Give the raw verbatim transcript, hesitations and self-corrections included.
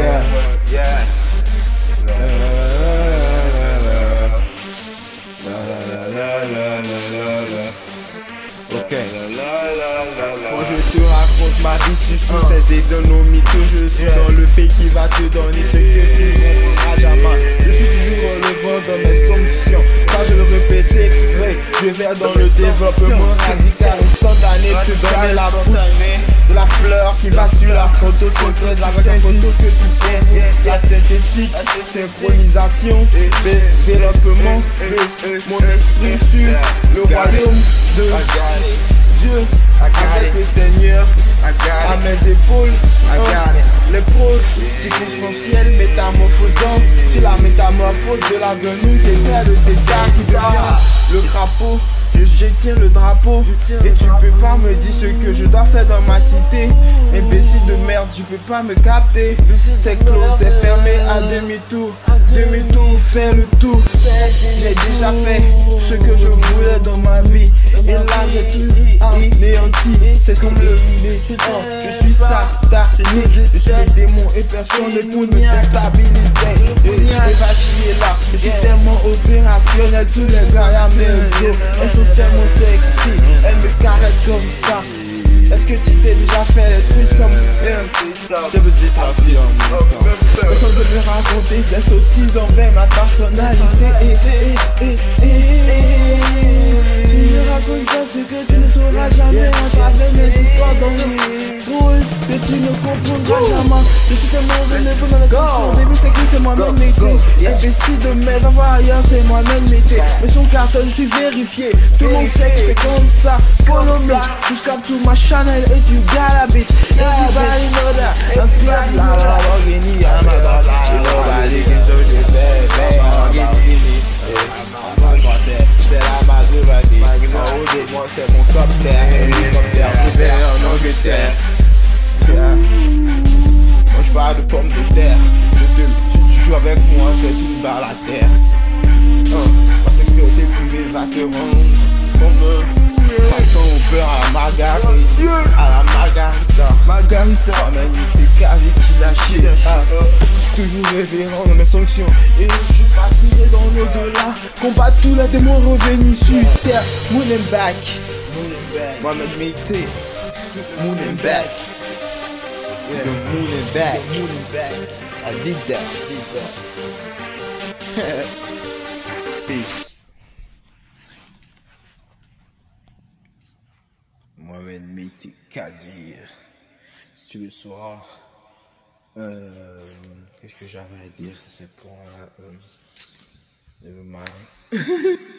Yeah, yeah. La la la la la la. Ok. Quand je te raconte ma vie sur tous ces économies, que je suis dans le pays qui va te donner ce que tu ne comprendras jamais. Je suis toujours relevant dans mes solutions. Ça je le répétais, vrai. Je vais dans le développement radical instantané. Tu donnes la pousse de la fleur qui va sur la photosynthèse avec la photo que tu fais. La synthétique, synchronisation, développement de mon esprit sur le royaume de Dieu, avec le Seigneur à mes épaules. Les proses circonstancielles métamorphosant sur la métamorphose de l'avenue qui était le dégât qui devient le crapaud. Je, je tiens le drapeau et tu peux pas me dire ce que je dois faire dans ma cité. Imbécile de merde, tu peux pas me capter. C'est clos, c'est fermé à demi-tour. Demi-tour, fais le tour. J'ai déjà fait ce que je voulais dans ma vie. Et là j'ai tout anéanti. C'est comme le oh, je suis satanique. Je suis le démon et personne ne peut me déstabiliser. Et vaciller là, je suis tellement opérationnel. Tous les gars y'a mes dos. Elles sont tellement sexy, elles me caressent comme ça. Est-ce que tu t'es déjà fait les threesomes? Je veux dire ta fille en même temps. Personne ne me raconter des sottises envers ma personnalité. Et, et, et, et, et, tu me racontes pas ce que tu ne sauras jamais à travers mes histoires dans le drôle que tu ne comprendras jamais. Je suis tellement relevant dans la solution. Au début c'est que c'est moi-même mété. Imbécile de merde, on va ailleurs, c'est moi-même mété. Mais son carton, je suis vérifié. Tout mon sexe c'est comme ça. Follow me, subscribe to my channel et tu gars la bitch. Everybody know that. I'm club la Lamborghini, I'm a god. Nobody can show you that. Lamborghini, c'est la Maserati. En haut de moi c'est mon copter. Hélicoptère privé en Angleterre. Moi je parle de pommes de terre. Si tu joues avec moi, c'est une balle à terre. Parce que t'es privé va te rendre comme passons au beurre à la margarita. À la margarita. Margarita. Toi-même t'es carré qui l'a chier. Je suis toujours révérend dans mes sanctions. Et je partirai dans l'au-delà. Combat tous les démons revenus sur terre. Moon and back. Moi-même mété. Moon and back. The moon and back. Moon and back. I did that. I did that. Peace. Moi-même mété qu'à dire. Si tu le sauras. Euh, Qu'est-ce que j'avais à dire? C'est pour. Euh, Never mind.